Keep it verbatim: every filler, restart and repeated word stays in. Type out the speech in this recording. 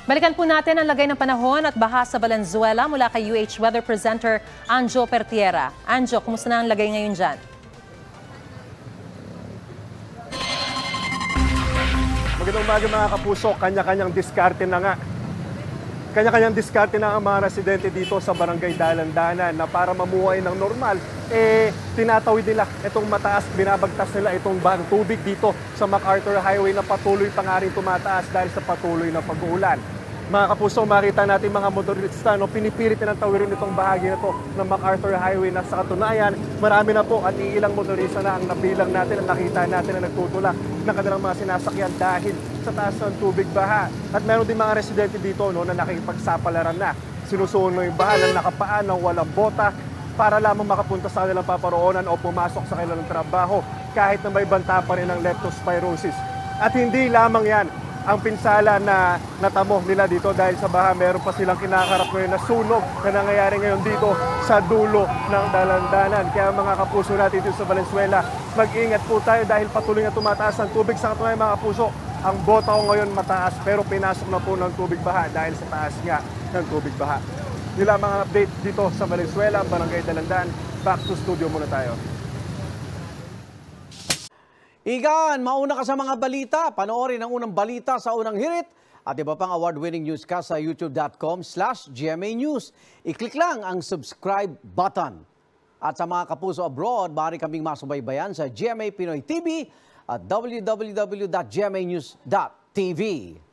Balikan po natin ang lagay ng panahon at baha sa Valenzuela mula kay U H Weather Presenter Anjo Pertiera. Anjo, kumusta na ang lagay ngayon dyan? Magandang umaga mga kapuso, kanya-kanyang diskarte na nga. Kanya-kanyang diskarte na ang mga residente dito sa Barangay Dalandanan na para mamuhay ng normal, eh tinatawid nila itong mataas, binabagtas nila itong bahang tubig dito sa MacArthur Highway na patuloy pa nga rin tumataas dahil sa patuloy na pag-uulan. Mga kapuso, makita natin mga motorista, no, pinipilit na tawirin itong bahagi na to ng MacArthur Highway na sa katunayan, marami na po at iilang motorista na ang nabilang natin at nakita natin na nagtutulak ng kanilang mga sinasakyan dahil sa taas ng tubig baha. At meron din mga residente dito, no, na nakikipagsapalaran na. Sinusuno yung baha ng nakapaan ng walang bota para lamang makapunta sa kanilang paparoonan o pumasok sa kanilang trabaho kahit na may banta pa rin ng leptospirosis. At hindi lamang yan ang pinsala na natamo nila dito dahil sa baha, meron pa silang kinakarap ngayon na sunog na nangyayari ngayon dito sa dulo ng Dalandanan. Kaya mga kapuso natin dito sa Valenzuela, mag-ingat po tayo dahil patuloy na tumataas ang tubig. Sa katunayan mga kapuso, ang bota ko ngayon mataas pero pinasok na po ng tubig baha dahil sa taas nga ng tubig baha. Nila mga update dito sa Valenzuela, Barangay Dalandan. Back to studio muna tayo. Igan, mauna ka sa mga balita. Panoorin ang unang balita sa unang hirit at iba pang award-winning newscast sa youtube.com slash GMA News. I-click lang ang subscribe button. At sa mga kapuso abroad, maaari kaming masubaybayan sa G M A Pinoy T V at w w w dot g m a news dot t v.